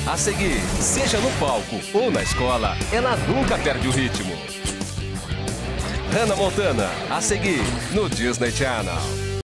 A seguir, seja no palco ou na escola, ela nunca perde o ritmo. Hannah Montana, a seguir, no Disney Channel.